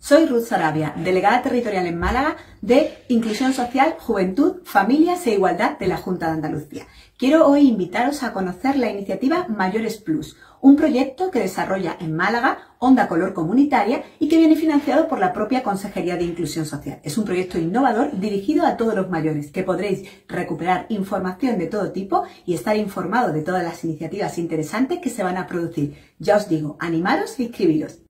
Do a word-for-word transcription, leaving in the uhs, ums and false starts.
Soy Ruth Sarabia, delegada territorial en Málaga de Inclusión Social, Juventud, Familias e Igualdad de la Junta de Andalucía. Quiero hoy invitaros a conocer la iniciativa Mayores Plus, un proyecto que desarrolla en Málaga Onda Color Comunitaria y que viene financiado por la propia Consejería de Inclusión Social. Es un proyecto innovador dirigido a todos los mayores, que podréis recuperar información de todo tipo y estar informados de todas las iniciativas interesantes que se van a producir. Ya os digo, animaros e inscribiros.